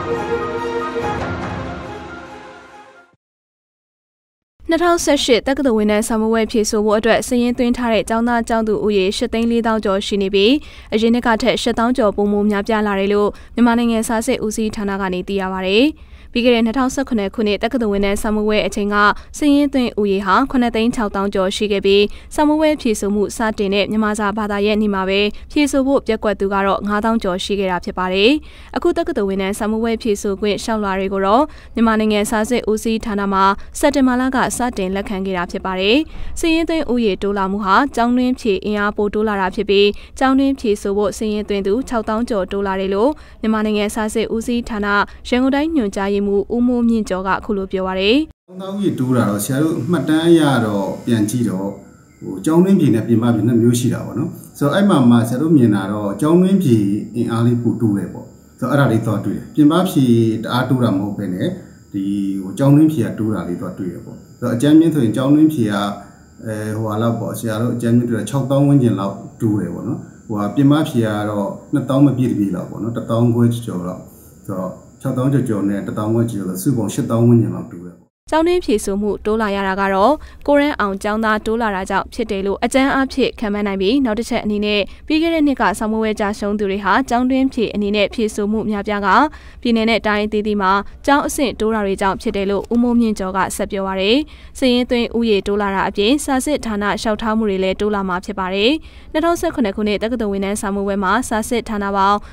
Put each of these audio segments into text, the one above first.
2018တက္ကသိုလ်ဝင်တဲ့စာမေးပွဲဖြေဆိုဖို့အတွက်စာရင်းသွင်းထားတဲ့ကျောင်းသားကျောင်းသူဦးရေ8,400,000 ကျော်ရှိနေပြီးအရင်နှစ်ကထက်8,000 ကျော်ပိုမိုများပြားလာတယ်လို့မြန်မာနိုင်ငံစာစစ်ဦးစီးဌာနကနေသိရပါဗျ။ပြီးခဲ့တဲ့2019ခုနှစ်တက္ကသိုလ်ဝင်တဲ့စာမေးပွဲအချိန်ကစာရင်းသွင်းဦးရေဟာ9,600,000 ကျော်ရှိခဲ့ပြီးစာမေးပွဲဖြေဆိုမှုစတင်တဲ့မြန်မာစာဘာသာရဲ့နေ့မှာပဲဖြေဆိုဖို့ပြက်ကွက်သူကတော့9,000 ကျော်ရှိခဲ့တာဖြစ်ပါတယ်။အခုတက္ကသိုလ်ဝင်တဲ့စာမေးပွဲဖြေဆိုခွင့်ရှောက်လွှာတွေကိုတော့မြန်မာနိုင်ငံစာစစ်ဦးစီးဌာနမှစက်တင်ဘာလကစတင်လက်ခံခဲ့တာဖြစ်ပါတယ်။စာရင်းသွင်းဦးရေတိုးလာမှုဟာကျောင်းတွင်းဖြေအင်အားပိုတိုးလာတာဖြစ်ပြီးကျောင်းတွင်းဖြေဆိုဖို့စာရင်းသွင်းသူ6,000 ကျော်တိုးလာတယ်လို့မြန်မာနိုင်ငံစာစစ်ဦးစီးဌာနရန်ကုန်တိုင်းညွှန်ကြားရေးမှူးဦးမိုးမြင့်ကျော်ကအခုလိုပြောပါရယ်။ကျောင်းသားဦးရေတိုးလာတော့ဆရာတို့မှတ်တမ်းအရတော့ပြန်ကြည့်တော့ကျောင်းတွင်းဖြေနဲ့ပြင်ပဖြေနှစ်မျိုးရှိတာပေါ့နော်။ဆိုတော့အဲ့မှာဆရာတို့မြင်တာတော့ကျောင်းတွင်းဖြေအင်အားလေးပိုတိုးတယ်ပေါ့။ဆိုတော့အဲ့ဒါလေးတော့တွေ့တယ်။ပြင်ပဖြေတအားတိုးတာမဟုတ်ဘဲနဲ့ဒီကျောင်းတွင်းဖြေကတိုးတာလေးတော့တွေ့ရပေါ့။ဆိုတော့အကြမ်းမြင့်ဆိုရင်ကျောင်းတွင်းဖြေကလောက်ပေါ့ဆရာတို့အကြမ်းမြင့်တွေ့တာ6,000 ဝန်းကျင်လောက်တိုးတယ်ပေါ့နော်။ပြင်ပဖြေကတော့2,000မပြည့်တပြည့်လောက်ပေါ့နော်1,000 ခွဲကျော်လောက်ဆိုတော့6,000 ကျော်နဲ့1,000 ဝန်းကျင်လို့စုပေါင်း8,000 ဝန်းကျင်လောက်တူတယ်ကျောင်းတွင်းဖြေဆိုမှုတိုးလာရတာကတော့ကိုရန်အောင်ကျောင်းသားတိုးလာတာကြောင့်ဖြစ်တယ်လို့အကြမ်းအဖြစ်ခံမှန်းနိုင်ပြီးနောက်တစ်ချက်အနေနဲ့ပြီးခဲ့တဲ့နှစ်ကဆောင်းမွေးကြရှုံးသူတွေဟာကျောင်းတွင်းဖြေအနေနဲ့ဖြေဆိုမှုများပြားကပြည်내နဲ့တိုင်းဒေသမှာကျောင်းအဆင့်တိုးတာတွေကြောင့်ဖြစ်တယ်လို့ဦးမိုးမြင့်ကျော်ကဆက်ပြောပါရယ်စည်ရင်းသွင်းဥယေတိုးလာတာအပြင်စာစစ်ဌာနလျှောက်ထားမှုတွေလည်းတိုးလာမှာဖြစ်ပါတယ်2018ခုနှစ်တက္ကသိုလ်ဝင်တန်းစာမေးပွဲမှာစာစစ်ဌာနပေါင်း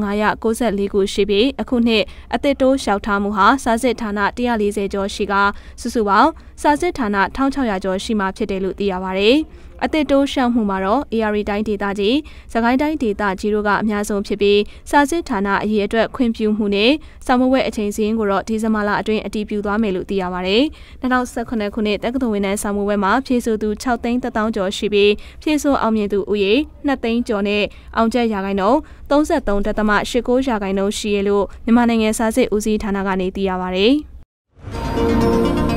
1,594 ခုရှိပြီးအခုနှစ်အသစ်တိုးလျှောက်ထားမှုဟာစာစစ်ဌာန140ကျော်ရှိကစုစုပေါင်းစာစစ်ဌာန1,600 ကျော်ရှိမှဖြစ်တယ်လို့သိရပါဗျ။အသစ်တိုးရှောက်မှုမှာတော့ AR တိုင်းဒေသကြီး၊စကိုင်းတိုင်းဒေသကြီးတို့ကအများဆုံးဖြစ်ပြီးစာစစ်ဌာနအရေးအတွက်ခွင့်ပြုမှုနဲ့စာမေးပွဲအချိန်စီးရင်ကိုတော့ဒီဇင်ဘာလအတွင်းအတည်ပြုသွားမယ်လို့သိရပါဗျ။2018ခုနှစ်တက္ကသိုလ်ဝင်တန်းစာမေးပွဲမှာဖြေဆိုသူ6,100,000 ကျော်ရှိပြီးဖြေဆိုအောင်မြင်သူဦးရေ2,000,000 ကျော်နဲ့အောင်ချက်ရာခိုင်နှုန်း33.89% ရှိရလို့မြန်မာနိုင်ငံစာစစ်ဦးစီးဌာနကနေသိရပါဗျ။